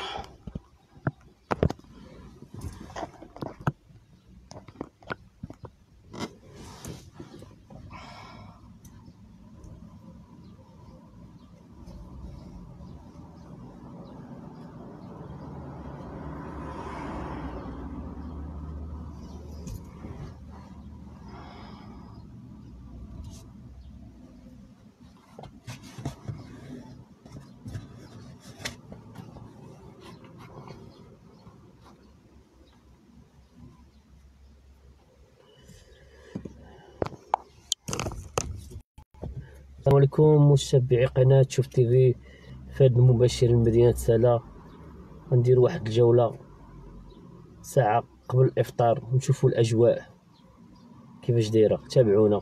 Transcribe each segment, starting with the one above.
السلام عليكم متابعي قناة شوف تيفي. في هذا المباشر من مدينة سلا غندير واحد الجولة ساعة قبل الإفطار ونشوفوا الأجواء كيفاش دايرة. تابعونا.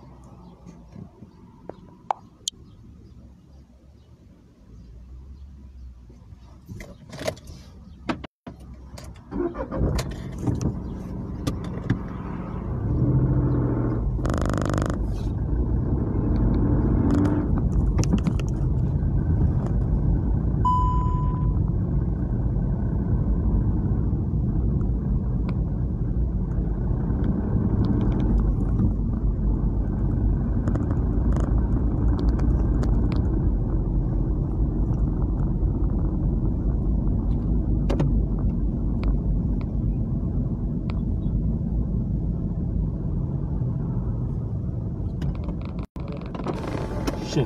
شوف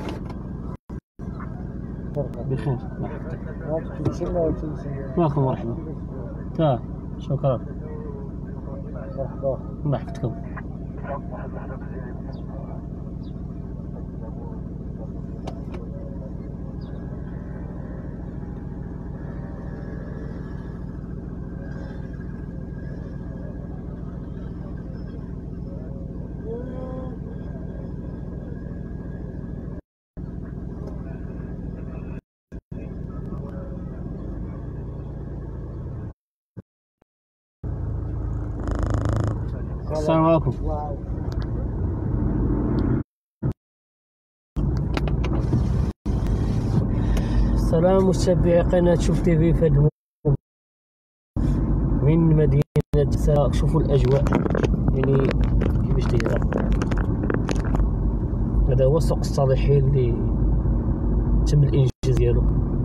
بخير واخا مرحبا. تا شكرا الله يحفظكم. السلام عليكم. السلام متابعي قناة شوف تيفي. في هذا من مدينة سلا شوفوا الأجواء يعني كيفاش دايرة. هذا هو سوق الصالحين اللي تم الإنجاز ديالو.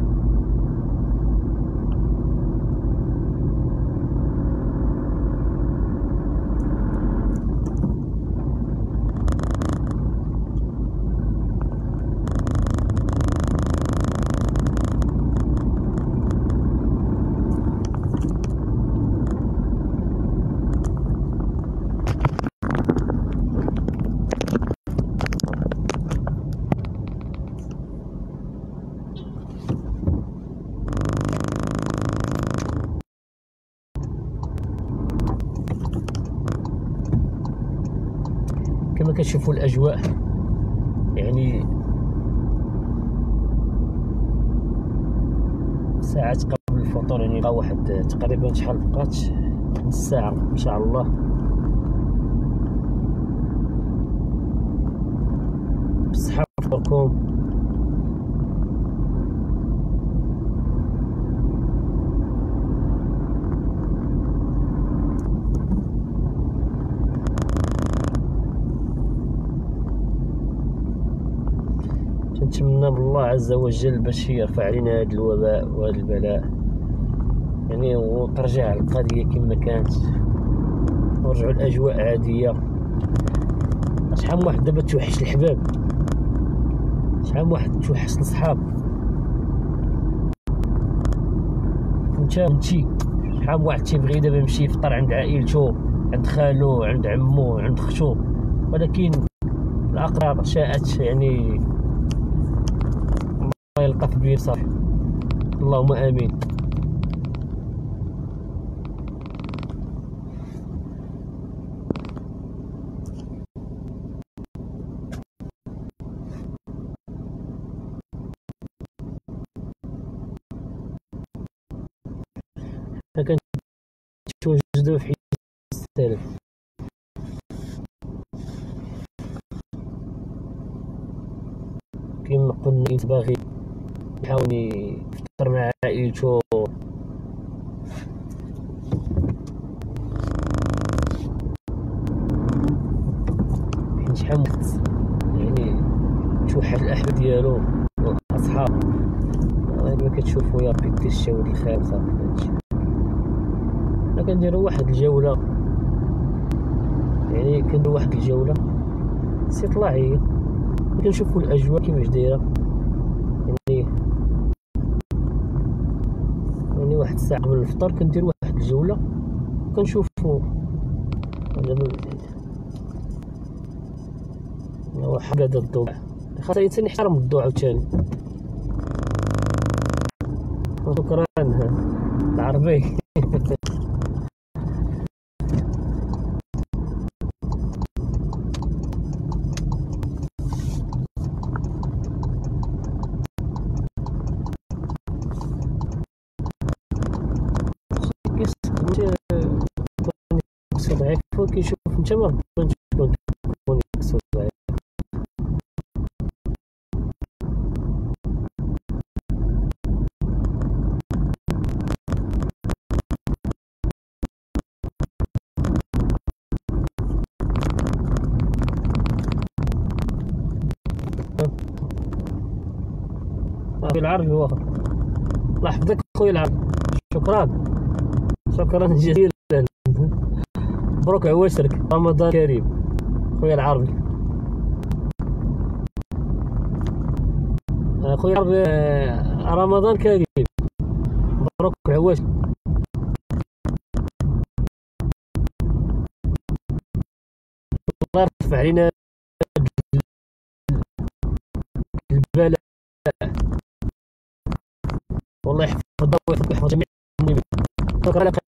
كما كتشوفوا الأجواء يعني ساعات قبل الفطور، يعني بقى واحد تقريبا شحال بقات نص ساعة إن شاء الله. بالصحة وفطوركم. نتمنى من الله عز وجل باش يرفع علينا هذا الوباء وهذا البلاء يعني، وترجع القضية كما كانت ونرجعوا الأجواء عادية. شحال من واحد دابا توحش الحباب، شحال من واحد توحش الصحاب. فهمتي شحال من واحد تيبغي دابا يمشي يفطر عند عائلته، عند خالو، عند عمو، عند ختو، ولكن الأقدار شاءت يعني الله يلطف بيه صافي. اللهم امين. كنتواجدوا في حي السالف. كيما قلنا انت باغي يحاول يفطر مع عائلته حمقت يعني توحد الاحباب ديالو واصحاب كما كتشوفوا يا ربي كيشاور الخير صافي هادشي. كنديروا واحد الجوله يعني كنديروا واحد الجوله استطلاعيه كنشوفوا الاجواء كيفاش دايره يعني واحد الساعه قبل الفطور كندير واحد الجوله كنشوفوا دابا هو حاجه ديال الضوء خاص الانسان يحترم الضوء عاوتاني. شكرا العربي ضعيف كيشوف انت ما تكون ضعيف. بالعربي واخا الله يحفظك خويا العربي. شكرا جزيلا مبروك عواشرك رمضان كريم خويا العربي. خويا العربي رمضان كريم مبروك عواش. الله يرفع علينا البلاء والله يحفظ الضوء ويحفظ جميع المسلمين. شكرا لك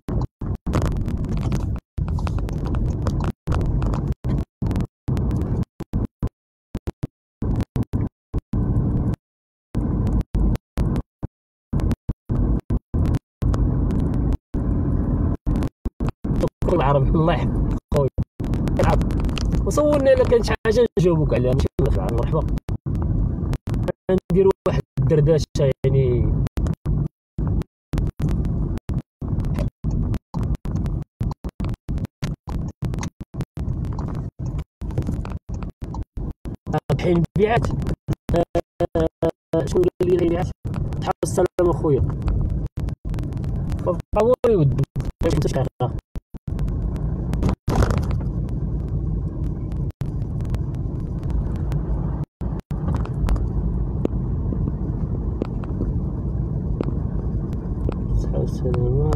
العربي. الله يحفظك خويا العربي وصورنا الا كانت شي حاجه نجاوبوك عليها ماشي مرحبا نديرو واحد الدردشه يعني الحين بيعات شنو قال لي بيعات تحاول السلام اخويا فطوري ودي انت شحال السلامة.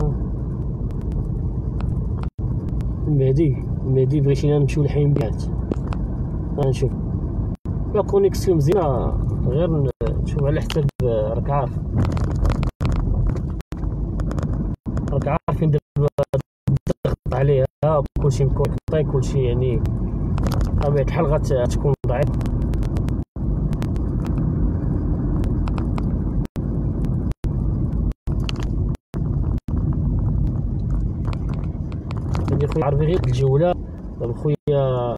المهدي بغيتينا نمشيو لحين بيعات غنشوف لا كونيكسيون مزيانة غير نشوف على حساب راك عارف فين دابا الضغط عليها كلشي مكونيكطي كلشي يعني بطبيعة الحال غتكون ضعيف. عندي خويا عربي غير الجولة دابا خويا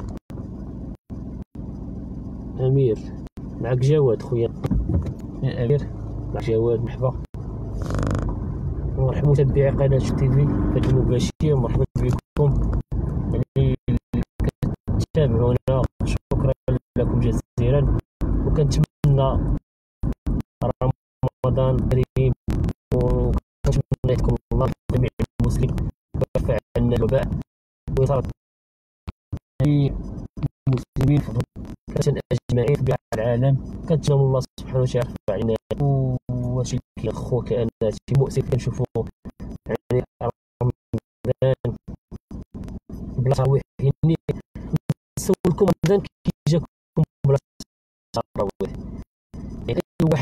امير معك جواد خويا امير معك جواد مرحبا مرحبا متابعي قناه تي في في المباشر مرحبا بكم اللي كتابعونا شكرا لكم جزيلا وكنتمنى رمضان كريم وكنتمنى يكون الله جميع المسلمين ويرفع عنا الوباء ويصرف المسلمين كان اجمعين في العالم. كنتمنى الله سبحانه وتعالى يرفع علينا وشي خوك انا شي مؤسف كنشوفو يعني رمضان بلا تراويح يعني نسولكم رمضان كي جاكم بلا تراويح يعني واحد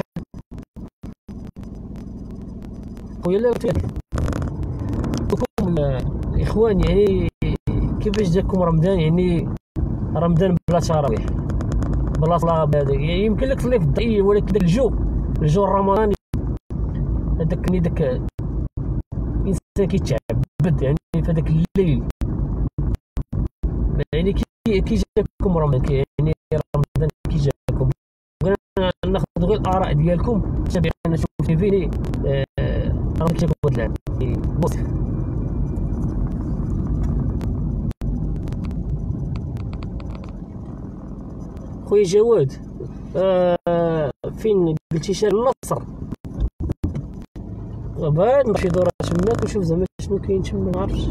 خويا لا لكم الاخوان يعني كيفاش جاكم رمضان يعني رمضان بلا تراويح بلا صلاه يعني يمكن لك تصلي في الضيق ولكن داك الجو الرمضاني هذاك الانسان كيتعبد يعني في هذاك الليل يعني كي جاكم رمضان يعني رمضان كي جاكم ناخذ غير الاراء ديالكم تابعونا شوف في فيني راه كي جاكم هذا العام بوصف خويا جواد، فين قلتي شارع النصر؟ بعد نمشي دورة تماك ونشوف زعما شنو كاين تما، معرفتش.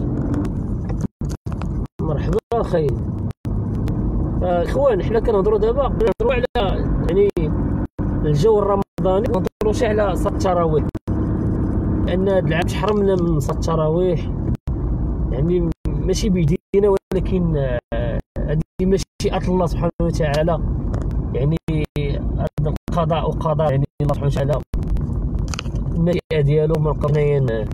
مرحبا اخي. اخوان، حنا كنهضروا دابا على يعني الجو الرمضاني، ما نهضروش على صلاة التراويح، لان هاد العام تحرمنا من صلاة التراويح، يعني ماشي بيدينا، ولكن هذه مشيئة الله سبحانه وتعالى، يعني هذا القضاء وقضاء، يعني الله سبحانه وتعالى المشيئة ديالو ما نقدرش.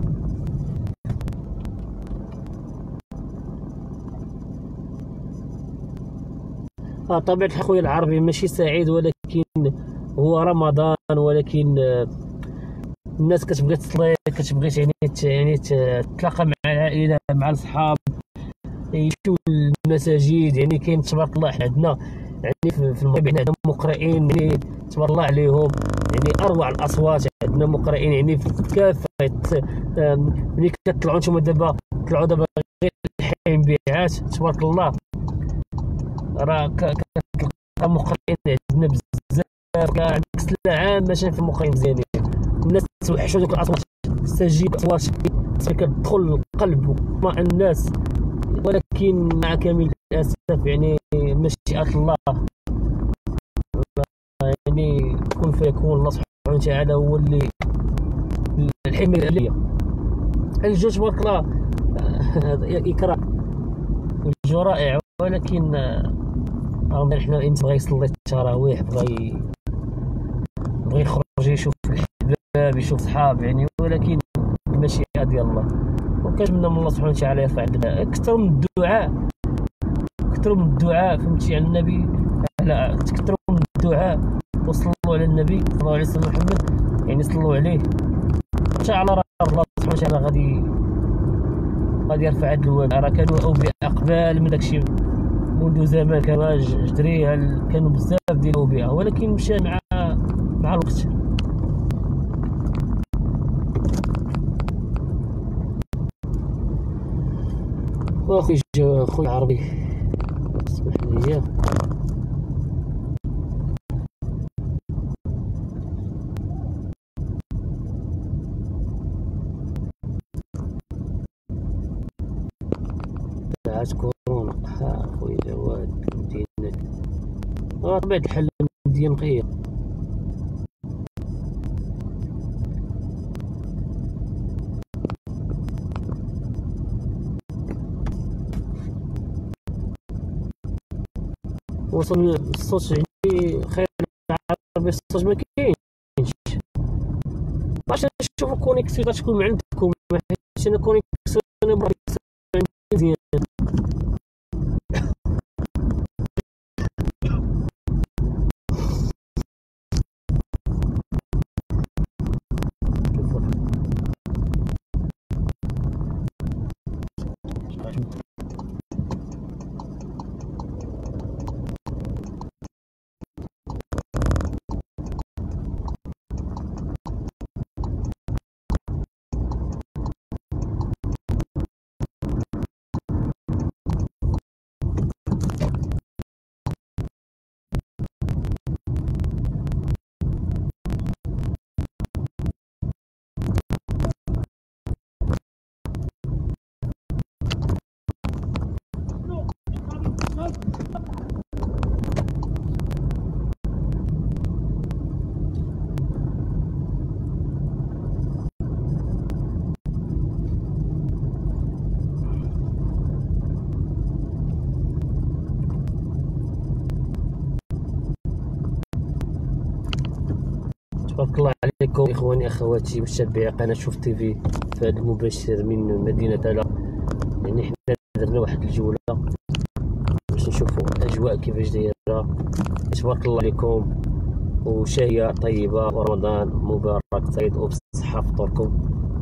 طبيعة الحال خويا العربي ماشي سعيد، ولكن هو رمضان، ولكن الناس كتبغي تصلي، كتبغي يعني تتلاقى مع العائلة مع الصحاب، يمشيو للمساجد. يعني كاين تبارك الله عندنا يعني في المغرب عندنا مقرئين يعني تبارك الله عليهم، يعني اروع الاصوات عندنا مقرئين يعني في كافه. ملي كتطلعوا نتوما دابا، طلعوا دابا غير الحين بيعات تبارك الله، راه كتلقى مقرئين عندنا بزاف، عندك سلعه عامه في المقرئين مزيانين. الناس توحشوا دوك الاصوات، تستجيب اصوات كتدخل القلب وطمع الناس، ولكن مع كامل الاسف يعني مشيئة الله، يعني كن فيكون. الله سبحانه وتعالى هو اللي الحكمة الآلية. الجو تبارك الله إكرام، الجو رائع، ولكن حنا الإنسان بغا يصلي التراويح، بغا يخرج يشوف الحباب، يشوف صحاب يعني، ولكن المشيئة ديال الله. وكنتمنى من الله سبحانه وتعالى يرفع لنا أكثر من الدعاء، فهمتي، على النبي، لا تكثروا من الدعاء وصلوا على النبي صلى الله عليه وسلم محمد، يعني صلوا عليه، ان شاء الله راه الله سبحانه وتعالى غادي يرفع هذا الوباء. راه كانوا اوبئه قبال من داكشي، منذ زمان كان جدري، كانوا بزاف ديال الاوبئه، ولكن مشى مع الوقت. واخويا العربي، اسمح لي، ساعات كورونا. خويا جواد مدينة، طبيعة الحال مدينة نقية. وصل الصوت عندي خير العربي، الصوت ما كاينش. باش نشوفو كونيكسيون غتكون من عندكم، حيت انا كونيكسيون مزيان. تبارك الله عليكم اخواني اخواتي متابعي قناه شوف تي في هذا المباشر من مدينه تالا. يعني حنا درنا واحد الجوله باش نشوفوا الاجواء كيفاش دايره. تبارك الله عليكم، وشهيه طيبه، ورمضان مبارك سعيد وبصحه فطوركم.